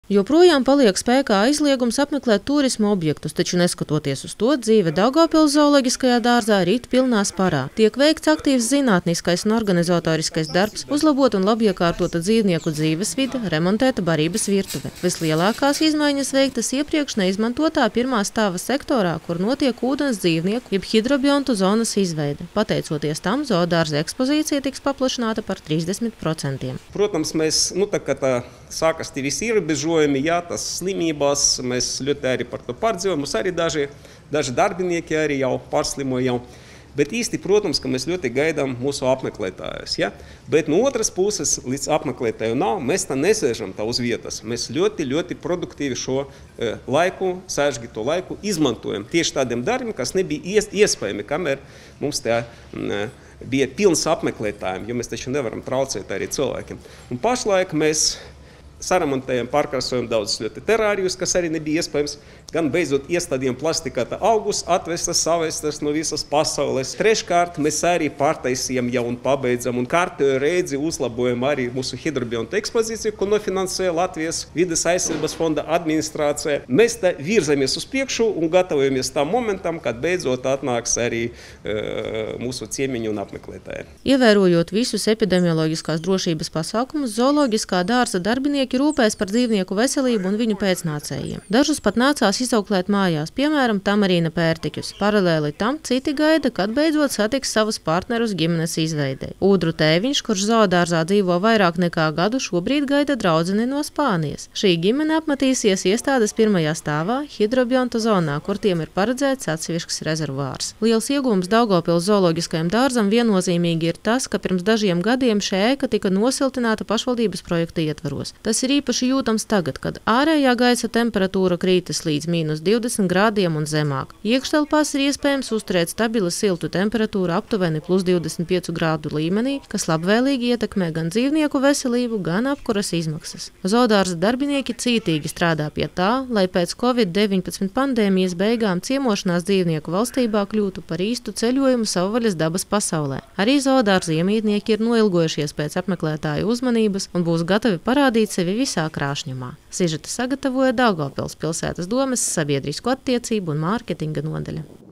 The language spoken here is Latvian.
Joprojām paliek spēkā aizliegums apmeklēt turisma objektus, taču neskatoties uz to, dzīve Daugavpils zooloģiskajā dārzā rīt pilnā sparā. Tiek veikts aktīvs zinātniskais un organizatoriskais darbs, uzlabot un labiekārtota dzīvnieku dzīvesvide, remontēta barības virtuve. Vislielākās izmaiņas veiktas iepriekš neizmantotā pirmā stāva sektorā, kur notiek ūdens dzīvnieku, jeb hidrobiontu zonas izveide. Pateicoties tam, zoodārza ekspozīcija tiks paplašināta par 30%. Protams, mēs, sākas tie visi ierobežojumi, tas slimības, mēs ļoti arī par to pārdzīvojam. Mums arī daži darbinieki arī jau pārslimoja. Bet īsti, protams, ka mēs ļoti gaidām mūsu apmeklētājus. Bet no otras puses, līdz apmeklētāju nav, mēs tā nesēžam uz vietas. Mēs ļoti produktīvi šo laiku, sarežģīto laiku izmantojam tieši tādiem darbiem, kas nebija iespējami, kamēr mums bija pilns apmeklētājiem, jo mēs taču nevaram traucēt arī cilvēkiem. Un pašlaik mēs saremontējam, pārkrāsojam daudzus ļoti terārijus, kas arī nebija iespējams. Gan beidzot iestādījām plastikāta augus, atvestas, savestas no visas pasaules. Treškārt mēs arī pārtaisījām jau un pabeidzam un kārtējo reizi uzlabojam arī mūsu hidrobiontu ekspozīciju, ko nofinansēja Latvijas vides aizsardzības fonda administrācija. Mēs virzamies uz priekšu un gatavojamies tam momentam, kad beidzot atnāks arī mūsu ciemiņi un apmeklētāji. Ievērojot visus epidemioloģiskās drošības pasākumus, zooloģiskā dārza darbinieki rūpēs par dzīvnieku veselību un viņu pēcnācējiem. Dažus pat nācās izauklēt mājās, piemēram, Tamarīna pērtiķus. Paralēli tam citi gaida, kad beidzot satiks savus partnerus ģimenes izveidei. Ūdru Tēviņš, kurš zoodārzā dzīvo vairāk nekā gadu, šobrīd gaida draudzeni no Spānijas. Šī ģimene apmetīsies iestādes pirmajā stāvā, hidrobionta zonā, kur tiem ir paredzēts atsevišķs rezervārs. Liels iegūms Daugavpils zooloģiskajam dārzam viennozīmīgi ir tas, ka pirms dažiem gadiem šī ēka tika nosiltināta pašvaldības projekta ietvaros. Tas ir īpaši jūtams tagad, kad ārējā gaisa temperatūra krītas līdz -20 grādiem un zemāk. Iekštelpās ir iespējams uzturēt stabili siltu temperatūru aptuveni +25 grādu līmenī, kas labvēlīgi ietekmē gan dzīvnieku veselību, gan apkuras izmaksas. Zoodārza darbinieki cītīgi strādā pie tā, lai pēc Covid-19 pandēmijas beigām ciemošanās dzīvnieku valstībā kļūtu par īstu ceļojumu savvaļas dabas pasaulē. Arī zoodārza iemītnieki ir noilgojušies pēc apmeklētāju uzmanības un būs gatavi parādīt sevi visā krāšņumā. Sižetu sagatavoja Daugavpils pilsētas domes sabiedrisko attiecību un mārketinga nodaļa.